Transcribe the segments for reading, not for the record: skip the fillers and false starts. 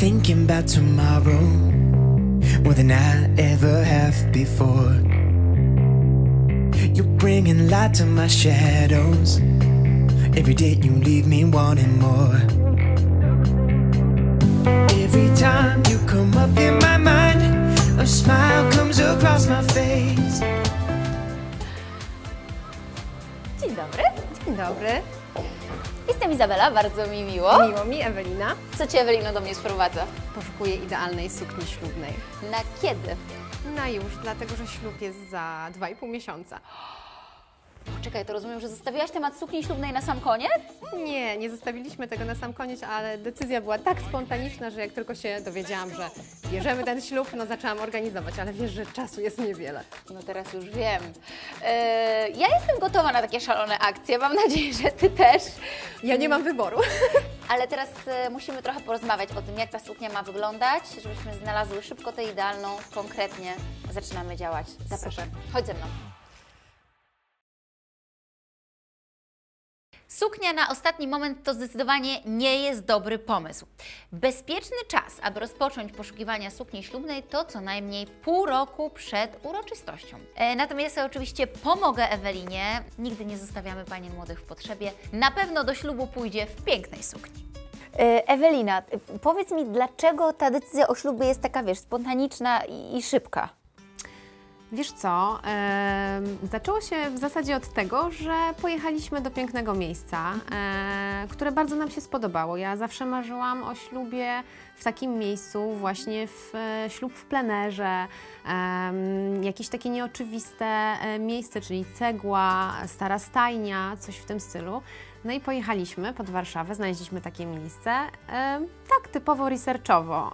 thinking about tomorrow more than I ever have before. You're bringing light to my shadows. Every day you leave me wanting more. Every time you come up in my mind, a smile comes across my face. Dzień dobry. Dzień dobry. Jestem Izabela, bardzo mi miło. Miło mi, Ewelina. Co Cię, Ewelino, do mnie sprowadza? Poszukuję idealnej sukni ślubnej. Na kiedy? Na już, dlatego że ślub jest za 2,5 miesiąca. Czekaj, to rozumiem, że zostawiłaś temat sukni ślubnej na sam koniec? Nie zostawiliśmy tego na sam koniec, ale decyzja była tak spontaniczna, że jak tylko się dowiedziałam, że bierzemy ten ślub, no zaczęłam organizować, ale wiesz, że czasu jest niewiele. No teraz już wiem. Ja jestem gotowa na takie szalone akcje, mam nadzieję, że Ty też. Ja nie mam wyboru. Ale teraz musimy trochę porozmawiać o tym, jak ta suknia ma wyglądać, żebyśmy znalazły szybko tę idealną, konkretnie. Zaczynamy działać. Zapraszam. Chodź ze mną. Suknia na ostatni moment to zdecydowanie nie jest dobry pomysł. Bezpieczny czas, aby rozpocząć poszukiwania sukni ślubnej, to co najmniej pół roku przed uroczystością. Natomiast ja oczywiście pomogę Ewelinie. Nigdy nie zostawiamy panien młodych w potrzebie. Na pewno do ślubu pójdzie w pięknej sukni. Ewelina, powiedz mi, dlaczego ta decyzja o ślubie jest taka, wiesz, spontaniczna i szybka? Wiesz co, zaczęło się w zasadzie od tego, że pojechaliśmy do pięknego miejsca, które bardzo nam się spodobało. Ja zawsze marzyłam o ślubie w takim miejscu, właśnie ślub w plenerze, jakieś takie nieoczywiste miejsce, czyli cegła, stara stajnia, coś w tym stylu. No i pojechaliśmy pod Warszawę, znaleźliśmy takie miejsce, tak typowo researchowo.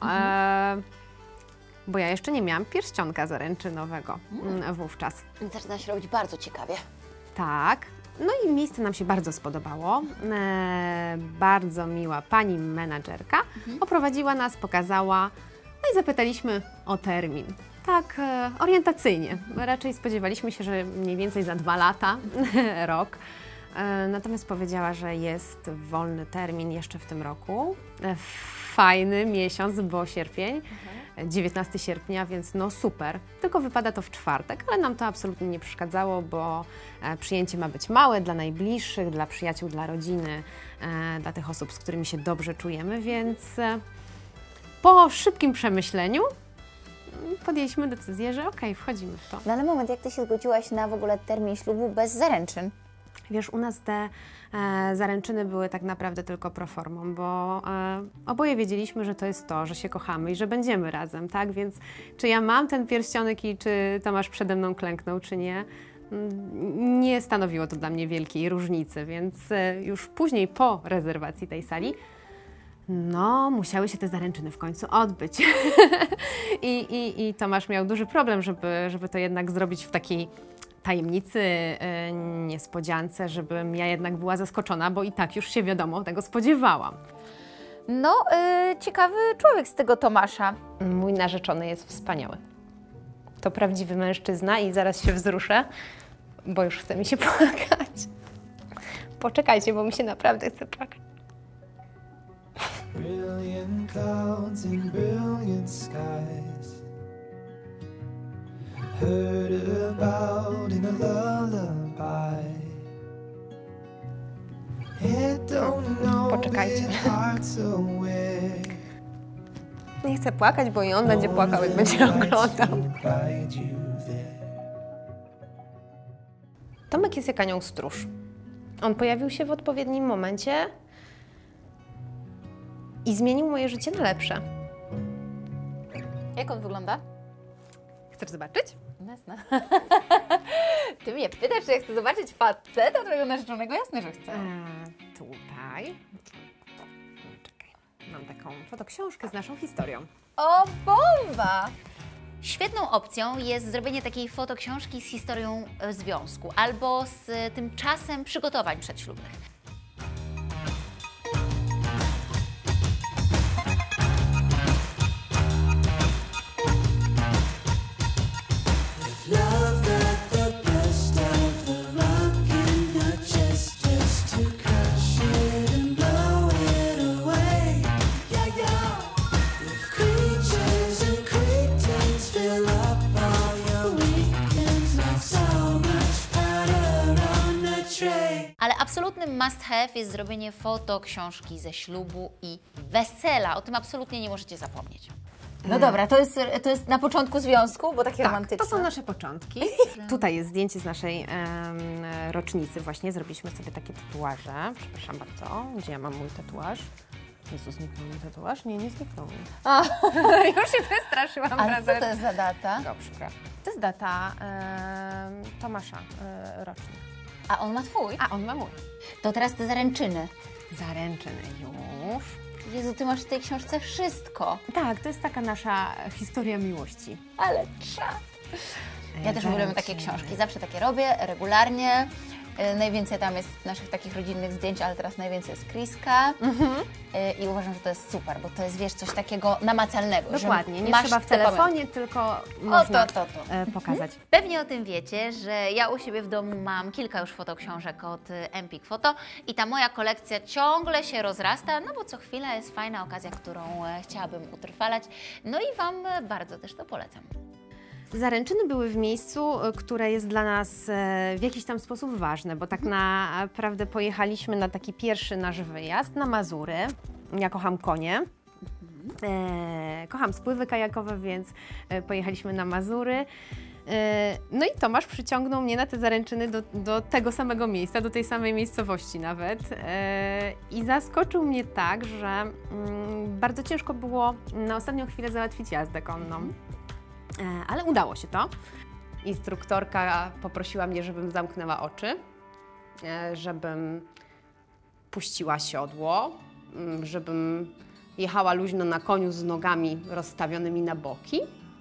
Bo ja jeszcze nie miałam pierścionka zaręczynowego wówczas. Zaczyna się robić bardzo ciekawie. Tak. No i miejsce nam się bardzo spodobało. Bardzo miła pani menadżerka oprowadziła nas, pokazała, no i zapytaliśmy o termin. Tak orientacyjnie. Raczej spodziewaliśmy się, że mniej więcej za 2 lata, rok. Natomiast powiedziała, że jest wolny termin jeszcze w tym roku. Fajny miesiąc, bo sierpień. 19 sierpnia, więc no super. Tylko wypada to w czwartek, ale nam to absolutnie nie przeszkadzało, bo przyjęcie ma być małe dla najbliższych, dla przyjaciół, dla rodziny, dla tych osób, z którymi się dobrze czujemy, więc po szybkim przemyśleniu podjęliśmy decyzję, że okej, wchodzimy w to. No ale moment, jak Ty się zgodziłaś na w ogóle termin ślubu bez zaręczyn? Wiesz, u nas te zaręczyny były tak naprawdę tylko pro formą, bo oboje wiedzieliśmy, że to jest to, że się kochamy i że będziemy razem, tak? Więc czy ja mam ten pierścionek i czy Tomasz przede mną klęknął, czy nie, nie stanowiło to dla mnie wielkiej różnicy, więc już później po rezerwacji tej sali no, musiały się te zaręczyny w końcu odbyć. I Tomasz miał duży problem, żeby to jednak zrobić w takiej tajemnicy, niespodziance, żebym ja jednak była zaskoczona, bo i tak już się wiadomo tego spodziewałam. No, ciekawy człowiek z tego Tomasza. Mój narzeczony jest wspaniały. To prawdziwy mężczyzna i zaraz się wzruszę, bo już chce mi się płakać. Poczekajcie, bo mi się naprawdę chce płakać. Brilliant clouds and brilliant skies, heard about in a lullaby. It don't know Poczekajcie. it hearts away. Nie chcę płakać, bo i on będzie płakał, jak będzie oglądał. Tomek jest jak anioł stróż. On pojawił się w odpowiednim momencie i zmienił moje życie na lepsze. Jak on wygląda? Chcesz zobaczyć? Jasne. Ty mnie pytasz, czy ja chcę zobaczyć faceta twojego narzeczonego? Jasne, że chcę. Tutaj. Czekaj. Mam taką fotoksiążkę z naszą historią. O, bomba! Świetną opcją jest zrobienie takiej fotoksiążki z historią związku albo z tym czasem przygotowań przedślubnych. Ale absolutnym must have jest zrobienie fotoksiążki ze ślubu i wesela. O tym absolutnie nie możecie zapomnieć. No dobra, to jest na początku związku, bo takie Tak, romantyczne. to są nasze początki. Tutaj jest zdjęcie z naszej rocznicy właśnie. Zrobiliśmy sobie takie tatuaże. Przepraszam bardzo. Gdzie ja mam mój tatuaż? Jezu, zniknął mi tatuaż? Nie, nie zniknął mi. Już się przestraszyłam. Ale co to jest za data? Dobrze, to jest data Tomasza, rocznik. A on ma twój? A on ma mój. To teraz te zaręczyny. Zaręczyny już. Jezu, ty masz w tej książce wszystko. Tak, to jest taka nasza historia miłości. Ale czad. Ja też lubię takie książki. Zawsze takie robię, regularnie. Najwięcej tam jest naszych takich rodzinnych zdjęć, ale teraz najwięcej jest Kriska. I uważam, że to jest super, bo to jest, wiesz, coś takiego namacalnego. Dokładnie, nie masz trzeba w te telefonie, tylko można pokazać. Pewnie o tym wiecie, że ja u siebie w domu mam kilka już fotoksiążek od Empik Photo i ta moja kolekcja ciągle się rozrasta, no bo co chwila jest fajna okazja, którą chciałabym utrwalać. No i Wam bardzo też to polecam. Zaręczyny były w miejscu, które jest dla nas w jakiś tam sposób ważne, bo tak naprawdę pojechaliśmy na taki pierwszy nasz wyjazd na Mazury. Ja kocham konie. Kocham spływy kajakowe, więc pojechaliśmy na Mazury. No i Tomasz przyciągnął mnie na te zaręczyny do tego samego miejsca, do tej samej miejscowości nawet. I zaskoczył mnie tak, że bardzo ciężko było na ostatnią chwilę załatwić jazdę konną. Ale udało się to. Instruktorka poprosiła mnie, żebym zamknęła oczy, żebym puściła siodło, żebym jechała luźno na koniu z nogami rozstawionymi na boki.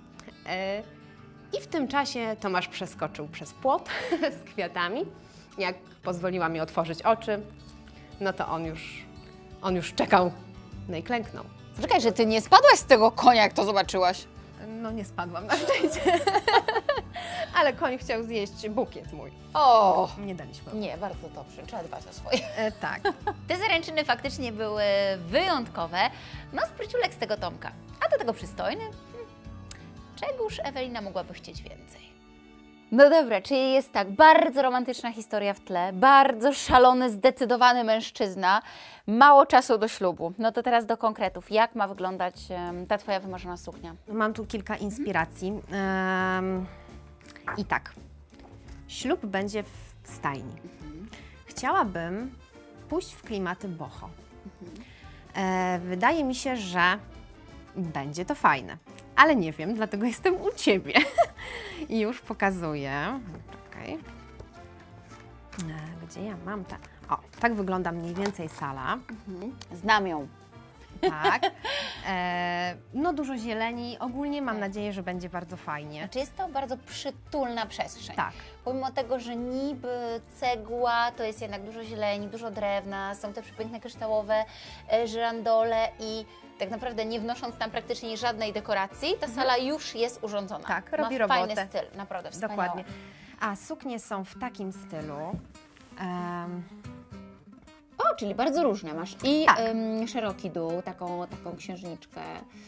I w tym czasie Tomasz przeskoczył przez płot z kwiatami. Jak pozwoliła mi otworzyć oczy, no to on już czekał, no i klęknął. Czekaj, że ty nie spadłaś z tego konia, jak to zobaczyłaś? No nie spadłam na szczęście. Ale koń chciał zjeść bukiet mój. O! Nie daliśmy. Nie, bardzo dobrze. Trzeba dbać o swoje. Tak. Te zaręczyny faktycznie były wyjątkowe. No spryciulek z tego Tomka. A do tego przystojny. Czegóż Ewelina mogłaby chcieć więcej? No dobra, czyli jest tak, bardzo romantyczna historia w tle, bardzo szalony, zdecydowany mężczyzna, mało czasu do ślubu. No to teraz do konkretów. Jak ma wyglądać ta Twoja wymarzona suknia? Mam tu kilka inspiracji. I tak, ślub będzie w stajni. Chciałabym pójść w klimaty boho. Wydaje mi się, że będzie to fajne, ale nie wiem, dlatego jestem u Ciebie. I już pokazuję. Czekaj. Gdzie ja mam te? O, tak wygląda mniej więcej sala. Znam ją. Tak. No dużo zieleni. Ogólnie mam nadzieję, że będzie bardzo fajnie. Znaczy jest to bardzo przytulna przestrzeń. Tak. Pomimo tego, że niby cegła, to jest jednak dużo zieleni, dużo drewna, są te przepiękne kryształowe żyrandole i tak naprawdę nie wnosząc tam praktycznie żadnej dekoracji, ta sala już jest urządzona. Tak, ma robi robotę. fajny styl, naprawdę wspaniała. Dokładnie. A suknie są w takim stylu. O, czyli bardzo różne. Masz i Tak. szeroki dół, taką księżniczkę.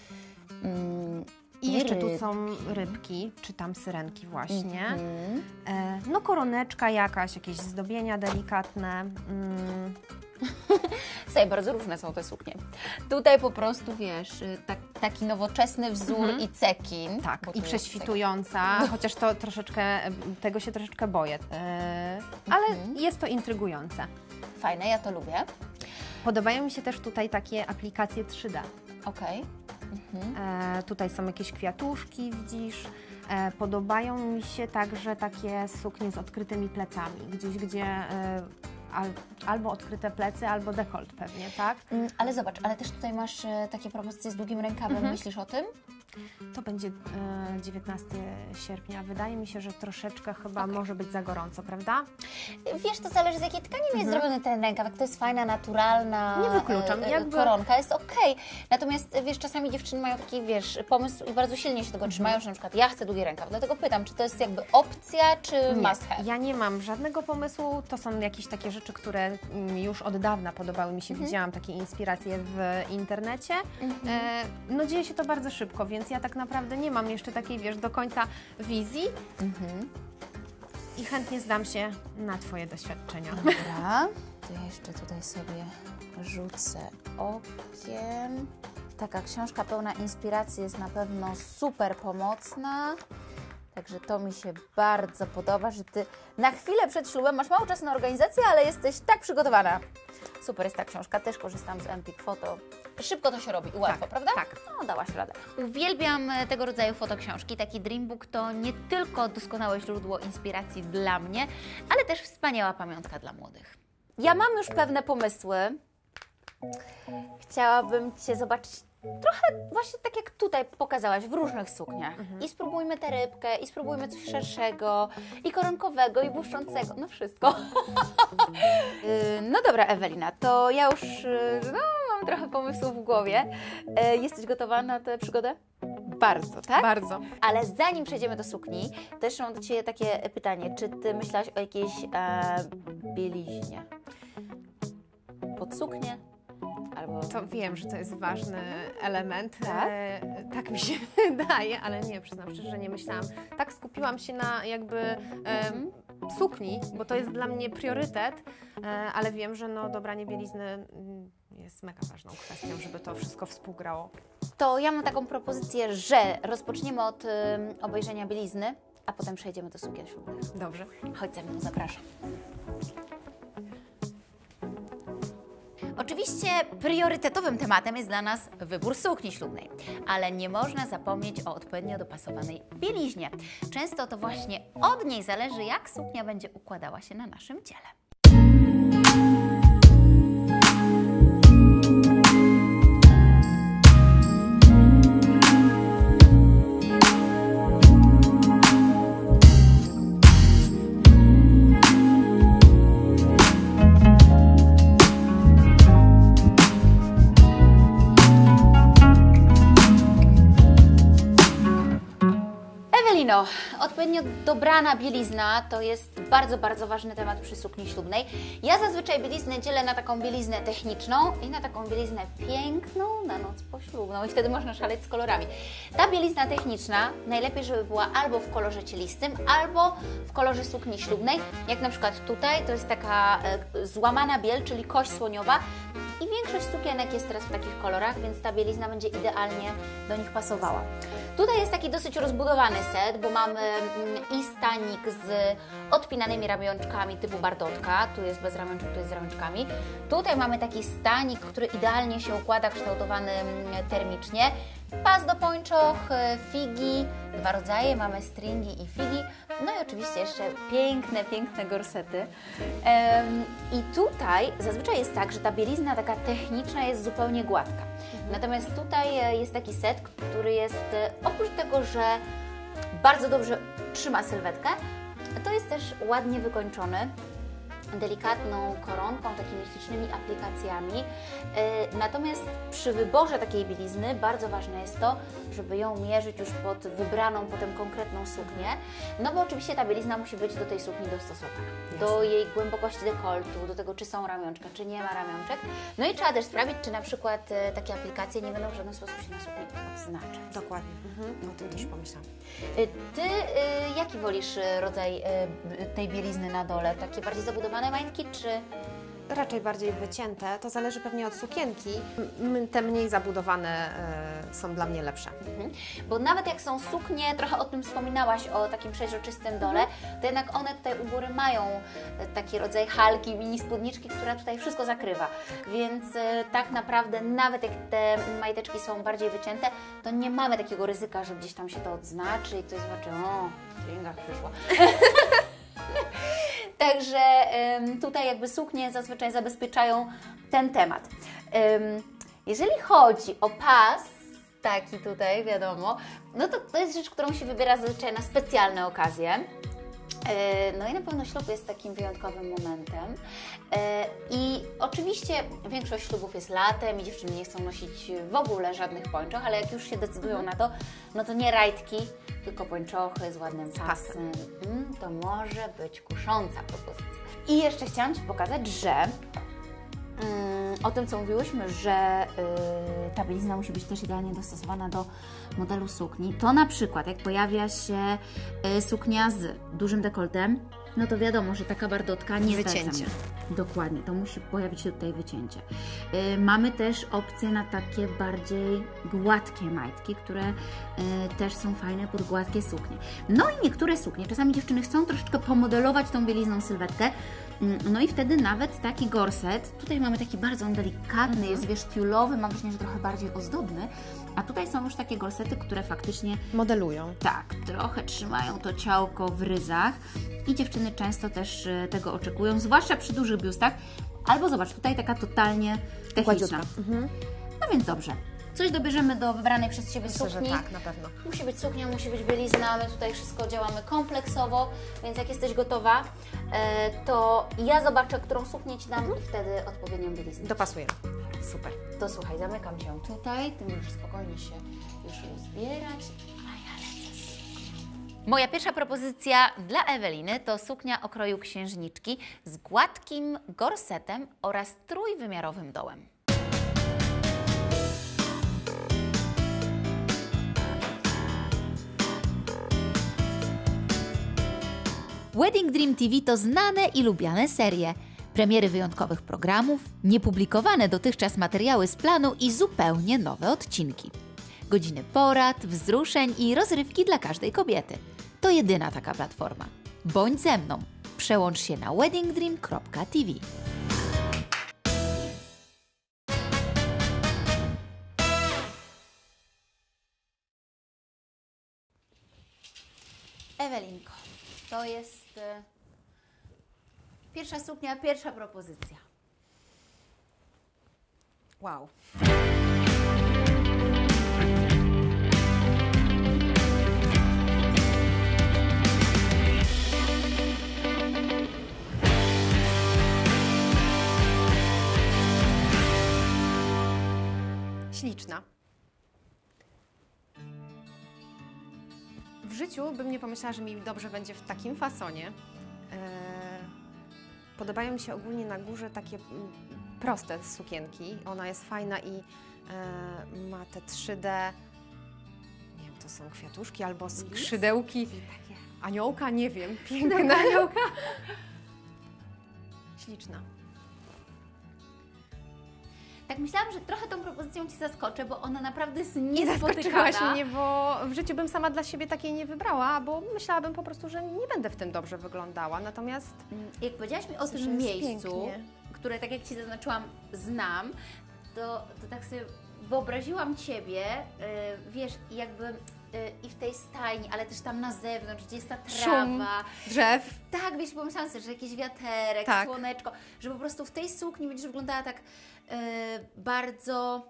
I jeszcze tu są rybki, czy tam syrenki właśnie. No koroneczka jakaś, jakieś zdobienia delikatne. Słuchaj, bardzo różne są te suknie. Tutaj po prostu, wiesz, taki nowoczesny wzór i cekin. Tak, bo i tu prześwitująca, chociaż to tego się troszeczkę boję. Ale jest to intrygujące. Fajne, ja to lubię. Podobają mi się też tutaj takie aplikacje 3D. Okej. Tutaj są jakieś kwiatuszki, widzisz. Podobają mi się także takie suknie z odkrytymi plecami, gdzieś gdzie albo odkryte plecy, albo dekolt pewnie, tak? Ale zobacz, ale też tutaj masz takie propozycje z długim rękawem, myślisz o tym? To będzie 19 sierpnia. Wydaje mi się, że troszeczkę chyba może być za gorąco, prawda? Wiesz, to zależy z jakiej tkaniny jest zrobiony ten rękaw. Jak to jest fajna, naturalna Nie wykluczam, koronka, jest okej. Natomiast wiesz, czasami dziewczyny mają taki, wiesz, pomysł i bardzo silnie się tego trzymają, że na przykład ja chcę długi rękaw. Dlatego pytam, czy to jest jakby opcja, czy must have? Ja nie mam żadnego pomysłu. To są jakieś takie rzeczy, które już od dawna podobały mi się. Widziałam takie inspiracje w internecie. No dzieje się to bardzo szybko, więc ja tak naprawdę nie mam jeszcze takiej, wiesz, do końca wizji. I chętnie zdam się na Twoje doświadczenia. Dobra, to ja jeszcze tutaj sobie rzucę okiem. Taka książka pełna inspiracji jest na pewno super pomocna. Także to mi się bardzo podoba, że Ty na chwilę przed ślubem masz mało czasu na organizację, ale jesteś tak przygotowana. Super jest ta książka, też korzystam z Empik Photo. Szybko to się robi i łatwo, prawda? Tak. No, dałaś radę. Uwielbiam tego rodzaju fotoksiążki. Taki Dreambook to nie tylko doskonałe źródło inspiracji dla mnie, ale też wspaniała pamiątka dla młodych. Ja mam już pewne pomysły. Chciałabym Cię zobaczyć trochę właśnie tak jak tutaj pokazałaś, w różnych sukniach. I spróbujmy tę rybkę, i spróbujmy coś szerszego, i koronkowego, i błyszczącego, no wszystko. No dobra, Ewelina, to ja już mam trochę pomysłów w głowie. Jesteś gotowa na tę przygodę? Bardzo, tak? Bardzo. Ale zanim przejdziemy do sukni, to jeszcze mam do Ciebie takie pytanie. Czy Ty myślałaś o jakiejś bieliźnie? Pod suknię? Albo... To wiem, że to jest ważny element. Tak? Tak mi się wydaje, ale nie, przyznam szczerze, że nie myślałam. Tak skupiłam się na jakby sukni, bo to jest dla mnie priorytet, ale wiem, że no, dobranie bielizny jest mega ważną kwestią, żeby to wszystko współgrało. To ja mam taką propozycję, że rozpoczniemy od obejrzenia bielizny, a potem przejdziemy do sukien ślubnych. Dobrze. Chodź ze mną, zapraszam. Oczywiście priorytetowym tematem jest dla nas wybór sukni ślubnej, ale nie można zapomnieć o odpowiednio dopasowanej bieliźnie. Często to właśnie od niej zależy, jak suknia będzie układała się na naszym ciele. No, odpowiednio dobrana bielizna to jest bardzo, bardzo ważny temat przy sukni ślubnej. Ja zazwyczaj bieliznę dzielę na taką bieliznę techniczną i na taką bieliznę piękną na noc poślubną i wtedy można szaleć z kolorami. Ta bielizna techniczna najlepiej, żeby była albo w kolorze cielistym, albo w kolorze sukni ślubnej, jak na przykład tutaj, to jest taka złamana biel, czyli kość słoniowa. I większość sukienek jest teraz w takich kolorach, więc ta bielizna będzie idealnie do nich pasowała. Tutaj jest taki dosyć rozbudowany set, bo mamy i stanik z odpinanymi ramionczkami typu bardotka. Tu jest bez ramionczek, tu jest z ramionczkami. Tutaj mamy taki stanik, który idealnie się układa, kształtowany termicznie. Pas do pończoch, figi, dwa rodzaje, mamy stringi i figi. No i oczywiście jeszcze piękne, piękne gorsety. I tutaj zazwyczaj jest tak, że ta bielizna taka techniczna jest zupełnie gładka. Natomiast tutaj jest taki set, który jest oprócz tego, że bardzo dobrze trzyma sylwetkę, to jest też ładnie wykończony delikatną koronką, takimi ślicznymi aplikacjami. Natomiast przy wyborze takiej bielizny bardzo ważne jest to, żeby ją mierzyć już pod wybraną potem konkretną suknię, no bo oczywiście ta bielizna musi być do tej sukni dostosowana. Do jej głębokości dekoltu, do tego, czy są ramionczka, czy nie ma ramionczek. No i trzeba też sprawdzić, czy na przykład takie aplikacje nie będą w żaden sposób się na sukni odznaczać. Dokładnie. O tym też pomyślałam. Ty jaki wolisz rodzaj tej bielizny na dole? Takie bardziej zabudowane majtki, czy... Raczej bardziej wycięte, to zależy pewnie od sukienki. Te mniej zabudowane są dla mnie lepsze. Bo nawet jak są suknie, trochę o tym wspominałaś, o takim przeźroczystym dole, to jednak one tutaj u góry mają taki rodzaj halki, mini spódniczki, która tutaj wszystko zakrywa. Więc tak naprawdę nawet jak te majteczki są bardziej wycięte, to nie mamy takiego ryzyka, że gdzieś tam się to odznaczy i ktoś zobaczy, o, w stringach przyszła. Także tutaj jakby suknie zazwyczaj zabezpieczają ten temat. Jeżeli chodzi o pas, taki tutaj wiadomo, no to jest rzecz, którą się wybiera zazwyczaj na specjalne okazje. No i na pewno ślub jest takim wyjątkowym momentem. I oczywiście większość ślubów jest latem i dziewczyny nie chcą nosić w ogóle żadnych pończoch, ale jak już się decydują na to, no to nie rajtki, tylko pończochy z ładnym pasem. To może być kusząca propozycja. I jeszcze chciałam Ci pokazać, że o tym, co mówiłyśmy, że ta bielizna musi być też idealnie dostosowana do modelu sukni, to na przykład jak pojawia się suknia z dużym dekoltem, no to wiadomo, że taka bardotka nie Wycięcie. zlecam. Dokładnie, to musi pojawić się tutaj wycięcie. Mamy też opcje na takie bardziej gładkie majtki, które też są fajne pod gładkie suknie. No i niektóre suknie, czasami dziewczyny chcą troszeczkę pomodelować tą bielizną sylwetkę, no i wtedy nawet taki gorset, tutaj mamy taki bardzo on delikatny, jest wiesz, tiulowy, mam wrażenie, że trochę bardziej ozdobny, a tutaj są już takie gorsety, które faktycznie Modelują. tak, trochę trzymają to ciałko w ryzach i dziewczyny często też tego oczekują, zwłaszcza przy dużych biustach, albo zobacz, tutaj taka totalnie techniczna. Gładziutka. No więc dobrze, coś dobierzemy do wybranej przez Ciebie Myślę, że sukni. tak, na pewno. Musi być suknia, musi być bielizna, my tutaj wszystko działamy kompleksowo, więc jak jesteś gotowa, to ja zobaczę, którą suknię Ci dam i wtedy odpowiednią bieliznę. Dopasujemy. Super. To słuchaj, zamykam Cię tutaj, Ty możesz spokojnie się już rozbierać, a ja lecę z suknią. Moja pierwsza propozycja dla Eweliny to suknia o kroju księżniczki z gładkim gorsetem oraz trójwymiarowym dołem. Wedding Dream TV to znane i lubiane serie, premiery wyjątkowych programów, niepublikowane dotychczas materiały z planu i zupełnie nowe odcinki. Godziny porad, wzruszeń i rozrywki dla każdej kobiety. To jedyna taka platforma. Bądź ze mną. Przełącz się na weddingdream.tv. Ewelinko, to jest pierwsza suknia, pierwsza propozycja. Wow. Śliczna. W życiu bym nie pomyślała, że mi dobrze będzie w takim fasonie. Podobają mi się ogólnie na górze takie proste sukienki. Ona jest fajna i ma te 3D, nie wiem, to są kwiatuszki albo skrzydełki. Takie. Aniołka, nie wiem, piękna aniołka. Śliczna. Tak myślałam, że trochę tą propozycją Cię zaskoczę, bo ona naprawdę jest Nie zaskoczyłaś niespotykana. mnie, bo w życiu bym sama dla siebie takiej nie wybrała, bo myślałabym po prostu, że nie będę w tym dobrze wyglądała. Natomiast Jak powiedziałaś mi o Myślę, tym że jest miejscu, pięknie. które tak jak Ci zaznaczyłam, znam, to tak sobie wyobraziłam Ciebie, wiesz, jakby i w tej stajni, ale też tam na zewnątrz, gdzie jest ta Szum. trawa. drzew. Tak, wiesz, pomyślałam sobie, że jakiś wiaterek, Tak. słoneczko, że po prostu w tej sukni będziesz wyglądała tak bardzo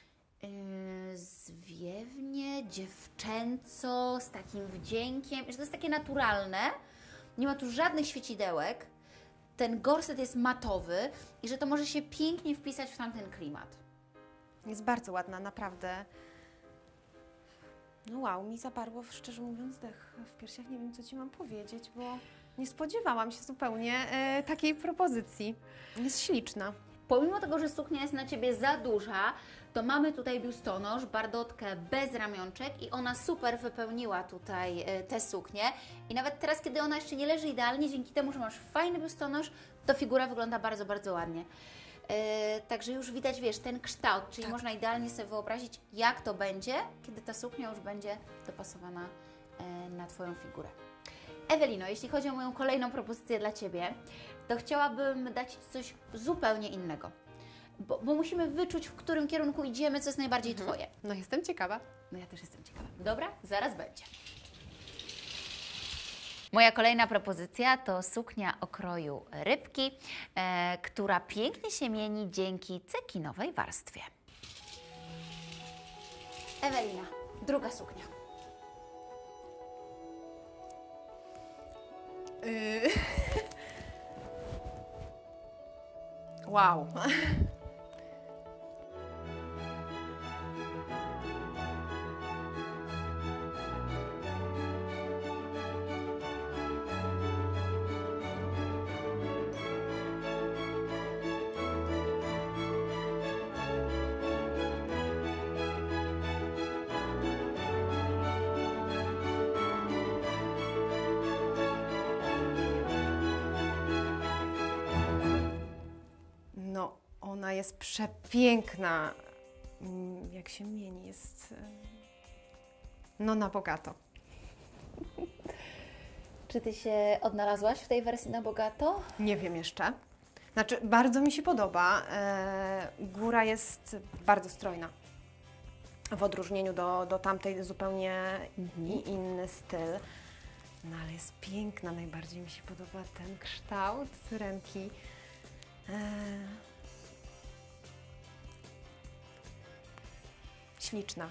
zwiewnie, dziewczęco, z takim wdziękiem, że to jest takie naturalne, nie ma tu żadnych świecidełek, ten gorset jest matowy i że to może się pięknie wpisać w tamten klimat. Jest bardzo ładna, naprawdę. No wow, mi zaparło, szczerze mówiąc, dech w piersiach. Nie wiem, co Ci mam powiedzieć, bo nie spodziewałam się zupełnie takiej propozycji. Jest śliczna. Pomimo tego, że suknia jest na Ciebie za duża, to mamy tutaj biustonosz, bardotkę bez ramionczek i ona super wypełniła tutaj tę suknię. I nawet teraz, kiedy ona jeszcze nie leży idealnie, dzięki temu, że masz fajny biustonosz, to figura wygląda bardzo, bardzo ładnie. Także już widać, wiesz, ten kształt, czyli Tak. można idealnie sobie wyobrazić, jak to będzie, kiedy ta suknia już będzie dopasowana na Twoją figurę. Ewelino, jeśli chodzi o moją kolejną propozycję dla Ciebie, to chciałabym dać Ci coś zupełnie innego. Bo musimy wyczuć, w którym kierunku idziemy, co jest najbardziej Twoje. No jestem ciekawa. No ja też jestem ciekawa. Dobra, zaraz będzie. Moja kolejna propozycja to suknia o kroju rybki, która pięknie się mieni dzięki cekinowej warstwie. Ewelina, druga suknia. Wow. Ona jest przepiękna. Jak się mieni, jest no na bogato. Czy Ty się odnalazłaś w tej wersji na bogato? Nie wiem jeszcze. Znaczy, bardzo mi się podoba. Góra jest bardzo strojna. W odróżnieniu do tamtej zupełnie inny styl. No ale jest piękna. Najbardziej mi się podoba ten kształt syrenki. Śliczna.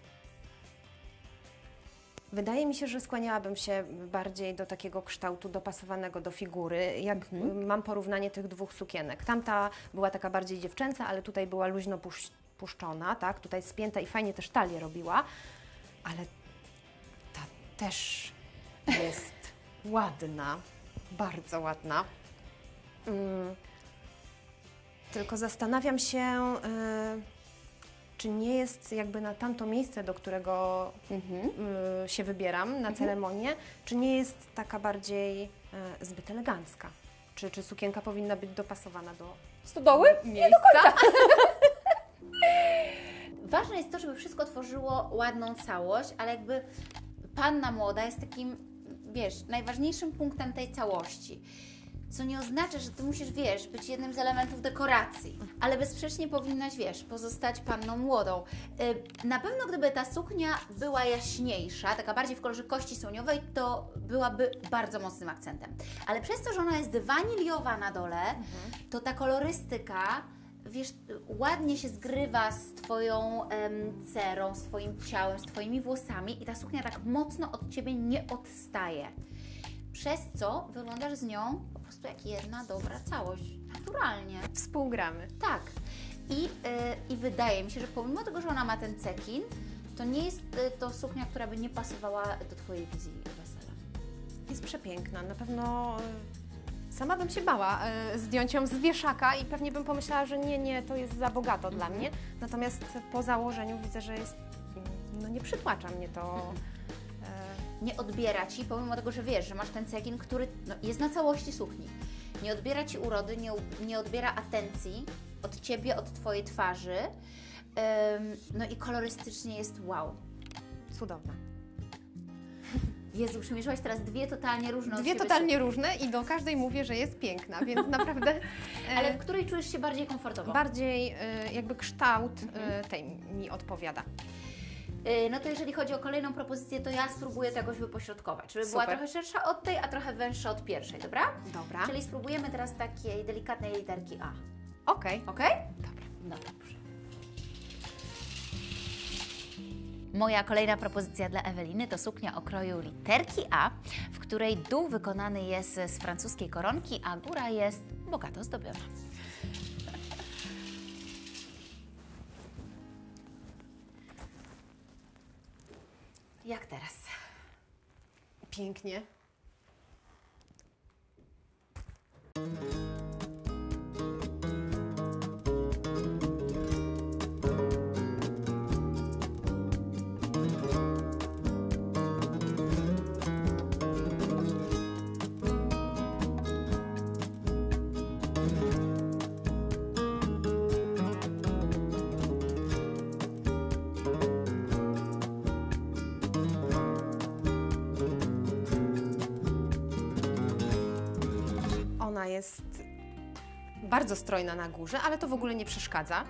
Wydaje mi się, że skłaniałabym się bardziej do takiego kształtu dopasowanego do figury, jak mam porównanie tych dwóch sukienek. Tamta była taka bardziej dziewczęca, ale tutaj była luźno puszczona, tak? Tutaj spięta i fajnie też talię robiła, ale ta też jest ładna, bardzo ładna. Tylko zastanawiam się, czy nie jest jakby na tamto miejsce, do którego się wybieram na ceremonię, czy nie jest taka bardziej zbyt elegancka? Czy sukienka powinna być dopasowana do stodoły? miejsca? Nie do końca. Ważne jest to, żeby wszystko tworzyło ładną całość, ale jakby panna młoda jest takim, wiesz, najważniejszym punktem tej całości. Co nie oznacza, że Ty musisz, wiesz, być jednym z elementów dekoracji, ale bezsprzecznie powinnaś, wiesz, pozostać panną młodą. Na pewno gdyby ta suknia była jaśniejsza, taka bardziej w kolorze kości słoniowej, to byłaby bardzo mocnym akcentem. Ale przez to, że ona jest waniliowa na dole, to ta kolorystyka, wiesz, ładnie się zgrywa z Twoją cerą, z Twoim ciałem, z Twoimi włosami i ta suknia tak mocno od Ciebie nie odstaje. Przez co wyglądasz z nią po prostu jak jedna dobra całość, naturalnie. Współgramy. Tak. I wydaje mi się, że pomimo tego, że ona ma ten cekin, to nie jest to suknia, która by nie pasowała do Twojej wizji wesela. Jest przepiękna. Na pewno sama bym się bała zdjąć ją z wieszaka i pewnie bym pomyślała, że nie, to jest za bogato dla mnie. Natomiast po założeniu widzę, że jest, no nie przytłacza mnie to. Nie odbiera Ci, pomimo tego, że wiesz, że masz ten cekin, który jest na całości sukni. Nie odbiera Ci urody, nie odbiera atencji od Ciebie, od Twojej twarzy. No i kolorystycznie jest wow. Cudowna. Jezu, przymierzyłaś teraz dwie totalnie różne od Dwie siebie totalnie różne i do każdej mówię, że jest piękna, więc naprawdę... Ale w której czujesz się bardziej komfortowo? Bardziej jakby kształt tej mi odpowiada. No to jeżeli chodzi o kolejną propozycję, to ja spróbuję to jakoś wypośrodkować, żeby była trochę szersza od tej, a trochę węższa od pierwszej, dobra? Dobra. Czyli spróbujemy teraz takiej delikatnej literki A. Okej. Okej? Dobra. No dobrze. Moja kolejna propozycja dla Eweliny to suknia o kroju literki A, w której dół wykonany jest z francuskiej koronki, a góra jest bogato zdobiona. Jak teraz? Pięknie. Ona jest bardzo strojna na górze, ale to w ogóle nie przeszkadza.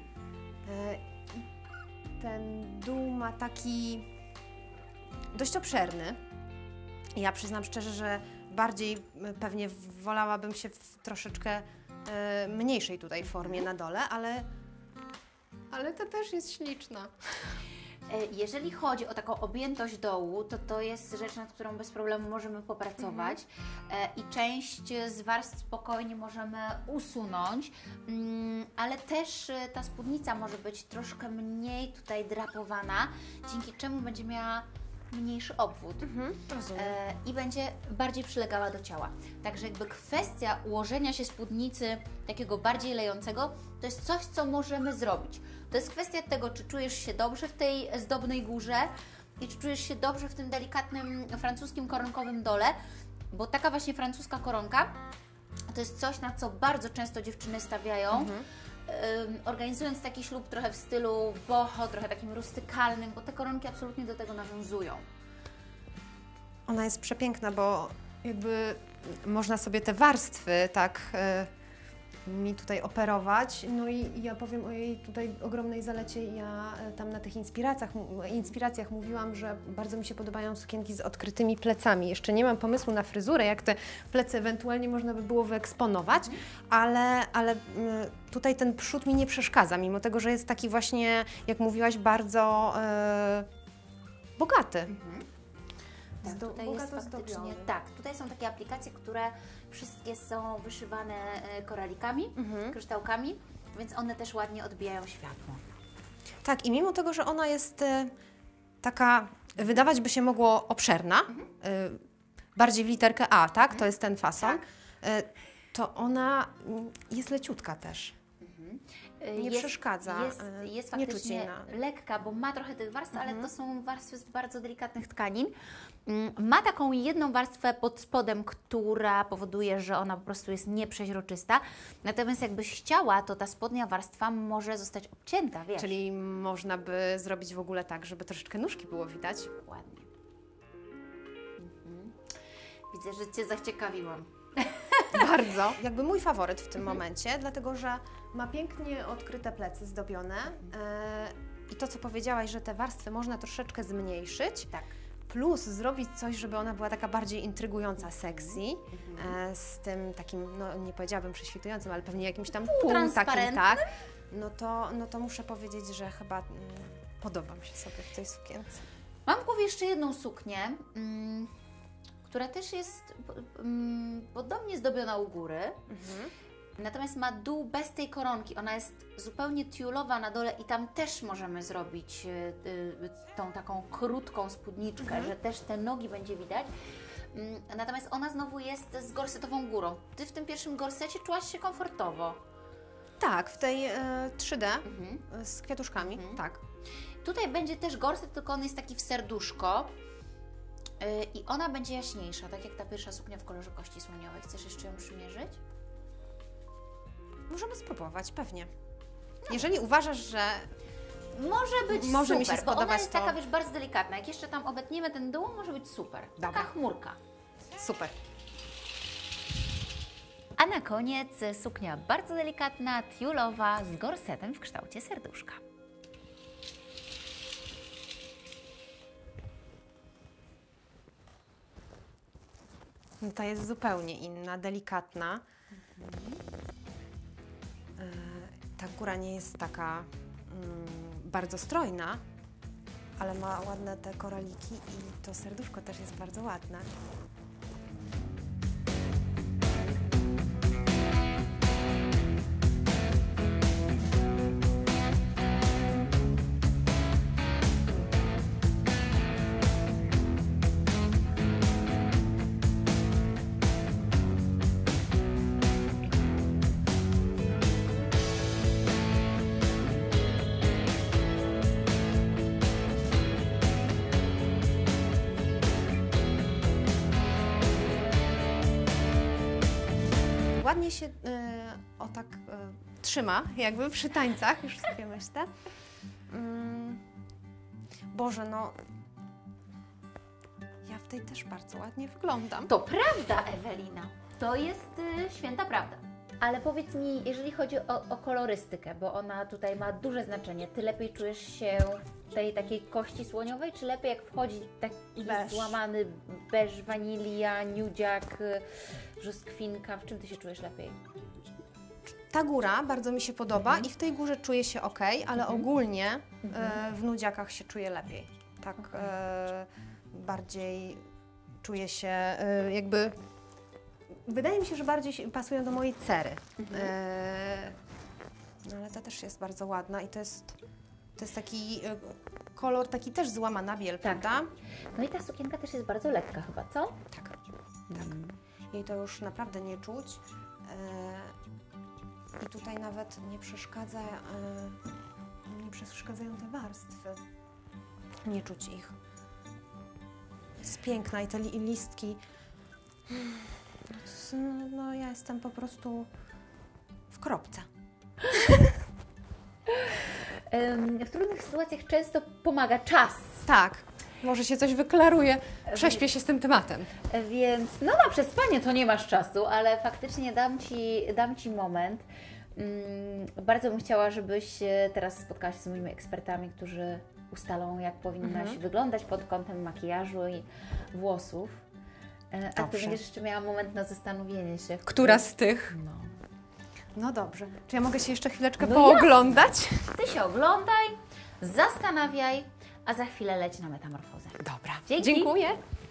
Ten dół ma taki dość obszerny. Ja przyznam szczerze, że bardziej pewnie wolałabym się w troszeczkę mniejszej tutaj formie na dole, ale to też jest śliczna. Jeżeli chodzi o taką objętość dołu, to jest rzecz, nad którą bez problemu możemy popracować i część z warstw spokojnie możemy usunąć, ale też ta spódnica może być troszkę mniej tutaj drapowana, dzięki czemu będzie miała mniejszy obwód i będzie bardziej przylegała do ciała. Także jakby kwestia ułożenia się spódnicy takiego bardziej lejącego, to jest coś, co możemy zrobić. To jest kwestia tego, czy czujesz się dobrze w tej zdobnej górze i czy czujesz się dobrze w tym delikatnym francuskim koronkowym dole, bo taka właśnie francuska koronka to jest coś, na co bardzo często dziewczyny stawiają organizując taki ślub trochę w stylu boho, trochę takim rustykalnym, bo te koronki absolutnie do tego nawiązują. Ona jest przepiękna, bo jakby można sobie te warstwy tak mi tutaj operować. No i ja powiem o jej tutaj ogromnej zalecie. Ja tam na tych inspiracjach mówiłam, że bardzo mi się podobają sukienki z odkrytymi plecami. Jeszcze nie mam pomysłu na fryzurę, jak te plecy ewentualnie można by było wyeksponować, ale tutaj ten przód mi nie przeszkadza, mimo tego, że jest taki właśnie, jak mówiłaś, bardzo bogaty. Tak, tutaj jest faktycznie, tak, tutaj są takie aplikacje, które wszystkie są wyszywane koralikami, kryształkami, więc one też ładnie odbijają światło. Tak, i mimo tego, że ona jest taka, wydawać by się mogło obszerna, bardziej w literkę A, tak? To jest ten fason, to ona jest leciutka też. Nie przeszkadza. Jest faktycznie lekka, bo ma trochę tych warstw, ale to są warstwy z bardzo delikatnych tkanin. Ma taką jedną warstwę pod spodem, która powoduje, że ona po prostu jest nieprzeźroczysta. Natomiast jakbyś chciała, to ta spodnia warstwa może zostać obcięta, wiesz. Czyli można by zrobić w ogóle tak, żeby troszeczkę nóżki było widać. Ładnie. Widzę, że Cię zaciekawiłam. Bardzo. Jakby mój faworyt w tym momencie, dlatego że ma pięknie odkryte plecy zdobione i to, co powiedziałaś, że te warstwy można troszeczkę zmniejszyć. Tak. Plus zrobić coś, żeby ona była taka bardziej intrygująca, sexy, z tym takim, no nie powiedziałabym prześwitującym, ale pewnie jakimś tam takim, tak. No to muszę powiedzieć, że chyba podoba mi się sobie w tej sukience. Mam w głowie jeszcze jedną suknię, która też jest podobnie zdobiona u góry, natomiast ma dół bez tej koronki. Ona jest zupełnie tiulowa na dole i tam też możemy zrobić tą taką krótką spódniczkę, że też te nogi będzie widać. Natomiast ona znowu jest z gorsetową górą. Ty w tym pierwszym gorsecie czułaś się komfortowo. Tak, w tej 3D z kwiatuszkami, tak. Tutaj będzie też gorset, tylko on jest taki w serduszko. I ona będzie jaśniejsza, tak jak ta pierwsza suknia w kolorze kości słoniowej. Chcesz jeszcze ją przymierzyć? Możemy spróbować, pewnie. Jeżeli uważasz, że może być może super, mi się bo spodobać, ona jest to taka, wiesz, bardzo delikatna. Jak jeszcze tam obetniemy ten dół, może być super. Taka chmurka. Super. A na koniec suknia bardzo delikatna, tiulowa, z gorsetem w kształcie serduszka. No ta jest zupełnie inna, delikatna. Ta góra nie jest taka bardzo strojna, ale ma ładne te koraliki i to serduszko też jest bardzo ładne. Ładnie się trzyma, jakby przy tańcach, już sobie myślę. Boże, no ja w tej też bardzo ładnie wyglądam. To prawda, Ewelina. To jest święta prawda. Ale powiedz mi, jeżeli chodzi o kolorystykę, bo ona tutaj ma duże znaczenie, Ty lepiej czujesz się w tej takiej kości słoniowej, czy lepiej jak wchodzi taki złamany beż, wanilia, nudziak, brzoskwinka? W czym Ty się czujesz lepiej? Ta góra bardzo mi się podoba i w tej górze czuję się ok, ale ogólnie w nudziakach się czuję lepiej. Tak bardziej czuję się jakby... Wydaje mi się, że bardziej pasują do mojej cery. No ale ta też jest bardzo ładna i to jest taki kolor, taki też złamana biel, prawda? No i ta sukienka też jest bardzo lekka chyba, co? Tak, tak. Jej to już naprawdę nie czuć. I tutaj nawet nie przeszkadzają te warstwy. Nie czuć ich. Jest piękna i te listki. No ja jestem po prostu w kropce. W trudnych sytuacjach często pomaga czas. Tak, może się coś wyklaruje. Prześpię się z tym tematem. Więc no na przespanie to nie masz czasu, ale faktycznie dam Ci moment. Bardzo bym chciała, żebyś teraz spotkała się z moimi ekspertami, którzy ustalą, jak powinnaś wyglądać pod kątem makijażu i włosów. A Ty będziesz jeszcze miała moment na zastanowienie się. Która z tych? No. No dobrze. Czy ja mogę się jeszcze chwileczkę No pooglądać? Ty się oglądaj, zastanawiaj, a za chwilę leć na metamorfozę. Dobra. Dzięki. Dziękuję.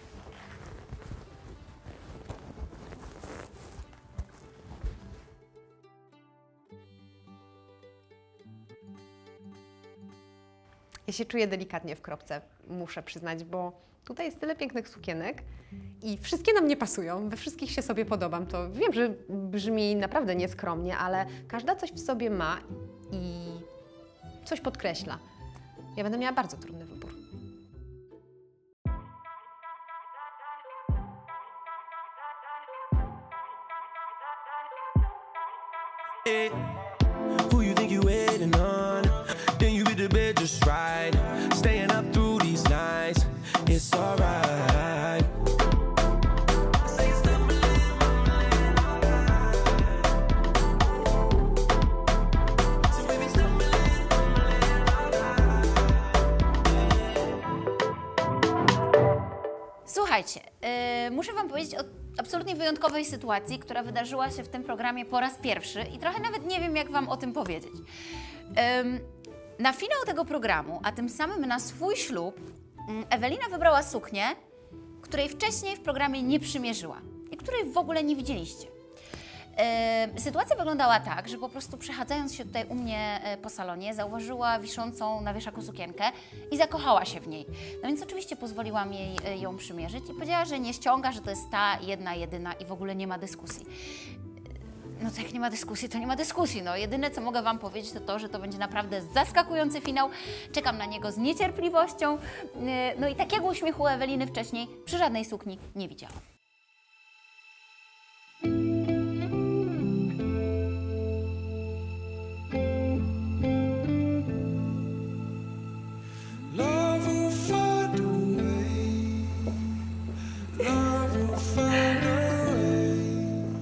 Ja się czuję delikatnie w kropce, muszę przyznać, bo tutaj jest tyle pięknych sukienek i wszystkie na mnie pasują, we wszystkich się sobie podobam. To wiem, że brzmi naprawdę nieskromnie, ale każda coś w sobie ma i coś podkreśla. Ja będę miała bardzo trudny wybór. Hey, who you think you waiting on? Then you hit the bed just right. Staying up through these nights, it's alright. Słuchajcie, muszę Wam powiedzieć o absolutnie wyjątkowej sytuacji, która wydarzyła się w tym programie po raz pierwszy i trochę nawet nie wiem, jak Wam o tym powiedzieć. Na finał tego programu, a tym samym na swój ślub, Ewelina wybrała suknię, której wcześniej w programie nie przymierzyła i której w ogóle nie widzieliście. Sytuacja wyglądała tak, że po prostu przechadzając się tutaj u mnie po salonie, zauważyła wiszącą na wieszaku sukienkę i zakochała się w niej. No więc oczywiście pozwoliłam jej ją przymierzyć i powiedziała, że nie ściąga, że to jest ta jedna, jedyna i w ogóle nie ma dyskusji. No to jak nie ma dyskusji, to nie ma dyskusji. No jedyne, co mogę Wam powiedzieć, to to, że to będzie naprawdę zaskakujący finał. Czekam na niego z niecierpliwością. No i takiego uśmiechu Eweliny wcześniej przy żadnej sukni nie widziałam. Love will find a way. Love will find a way.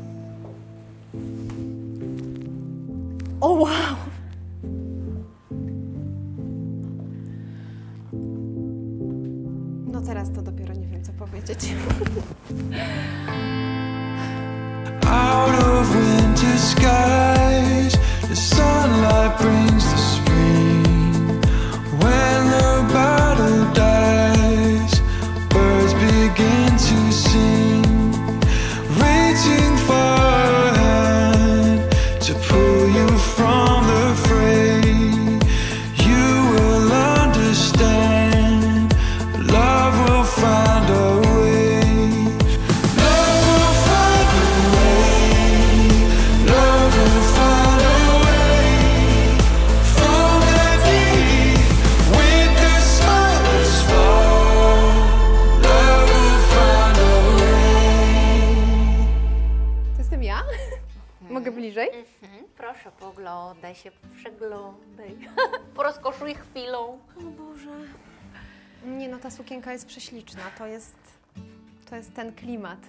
O wow! No teraz to dopiero nie wiem, co powiedzieć. Out of winter skies, the sunlight brings the spring. When the battle dies, birds begin to sing, reaching for a hand to pull you from the fray. You will understand, love will find a way. Love will find a way. Love will find a way. From the deep, with the smallest spark, love will find a way. To jestem ja? Mogę bliżej? Proszę, poglądaj się, przeglądaj, porozkoszuj chwilą. O Boże. Nie no, ta sukienka jest prześliczna. To jest ten klimat.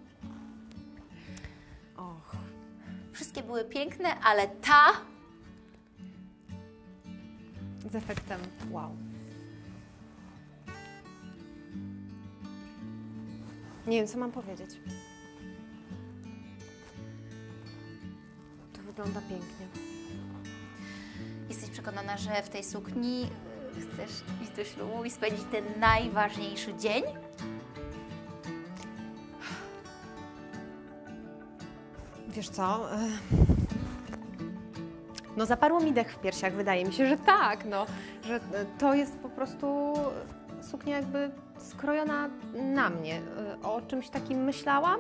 Och. Wszystkie były piękne, ale ta... Z efektem wow. Nie wiem, co mam powiedzieć. To wygląda pięknie. Jesteś przekonana, że w tej sukni chcesz iść do ślubu i spędzić ten najważniejszy dzień? Wiesz co? No zaparło mi dech w piersiach, wydaje mi się, że tak, no. Że to jest po prostu suknia jakby skrojona na mnie. O czymś takim myślałam.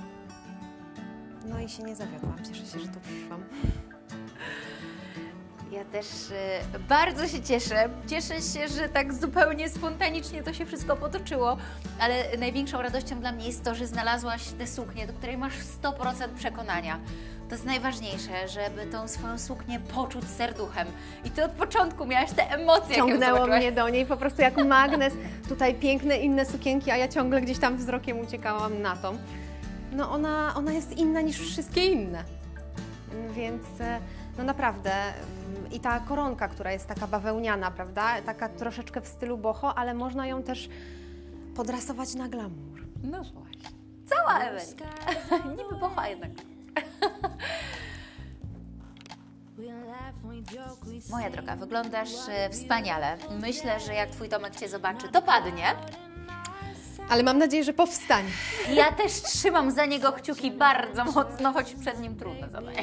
No i się nie zawiodłam. Cieszę się, że tu przyszłam. Ja Ja też bardzo się cieszę. Cieszę się, że tak zupełnie spontanicznie to się wszystko potoczyło, ale największą radością dla mnie jest to, że znalazłaś tę suknię, do której masz 100% przekonania. To jest najważniejsze, żeby tą swoją suknię poczuć serduchem. I Ty od początku miałaś te emocje, Ciągnęło mnie do niej po prostu jak magnes. Tutaj piękne inne sukienki, a ja ciągle gdzieś tam wzrokiem uciekałam na tą. No ona jest inna niż wszystkie inne. Więc no naprawdę i ta koronka, która jest taka bawełniana, prawda? Taka troszeczkę w stylu boho, ale można ją też podrasować na glamour. No właśnie. Cała Ewelina. Niby boho, a jednak. Moja droga, wyglądasz wspaniale. Myślę, że jak Twój Tomek Cię zobaczy, to padnie. Ale mam nadzieję, że powstanie. Ja też trzymam za niego kciuki bardzo mocno, choć przed nim trudne zadanie.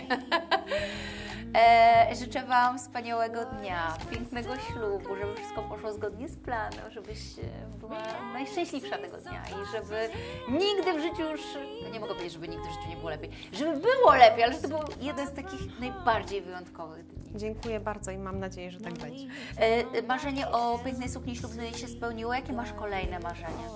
Życzę Wam wspaniałego dnia, pięknego ślubu, żeby wszystko poszło zgodnie z planem, żebyś była najszczęśliwsza tego dnia i żeby nigdy w życiu już, nie mogę powiedzieć, żeby nigdy w życiu nie było lepiej, żeby było lepiej, ale że to był jeden z takich najbardziej wyjątkowych dni. Dziękuję bardzo i mam nadzieję, że tak będzie. Marzenie o pięknej sukni ślubnej się spełniło. Jakie masz kolejne marzenia?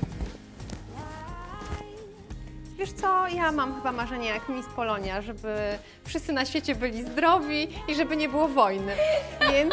Wiesz co, ja mam chyba marzenie jak Miss Polonia, żeby wszyscy na świecie byli zdrowi i żeby nie było wojny. Więc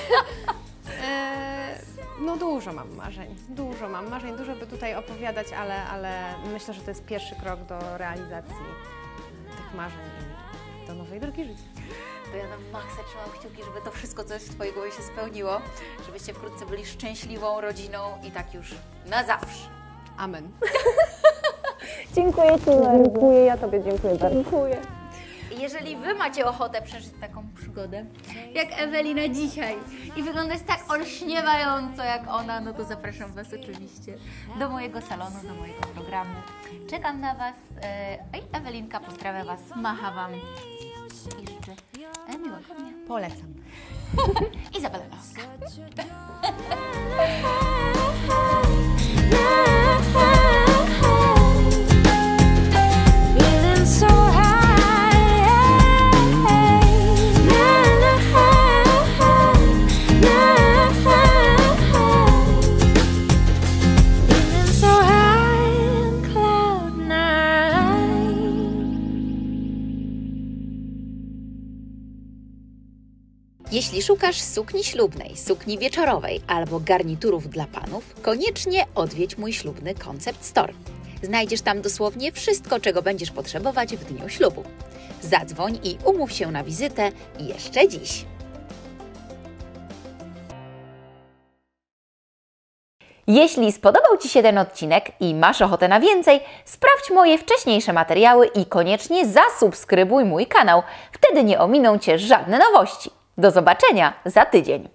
no dużo mam marzeń, dużo by tutaj opowiadać, ale myślę, że to jest pierwszy krok do realizacji tych marzeń i do nowej drogi życia. To ja na maksa trzymam kciuki, żeby to wszystko, co jest w Twojej głowie, się spełniło, żebyście wkrótce byli szczęśliwą rodziną i tak już na zawsze. Amen. Dziękuję Ci bardzo. Dziękuję, ja Tobie dziękuję bardzo. Dziękuję. Jeżeli Wy macie ochotę przeżyć taką przygodę, jak Ewelina dzisiaj i wyglądać tak olśniewająco jak ona, no to zapraszam Was oczywiście do mojego salonu, do mojego programu. Czekam na Was, a Ewelinka pozdrawia Was, macha Wam i życzę miłego dnia. Polecam. Izabela Lawska. Feeling so high, feeling so high in cloud nine. Jeśli szukasz sukni ślubnej, sukni wieczorowej albo garniturów dla panów, koniecznie odwiedź mój ślubny Concept Store. Znajdziesz tam dosłownie wszystko, czego będziesz potrzebować w dniu ślubu. Zadzwoń i umów się na wizytę jeszcze dziś. Jeśli spodobał Ci się ten odcinek i masz ochotę na więcej, sprawdź moje wcześniejsze materiały i koniecznie zasubskrybuj mój kanał. Wtedy nie ominą Cię żadne nowości. Do zobaczenia za tydzień.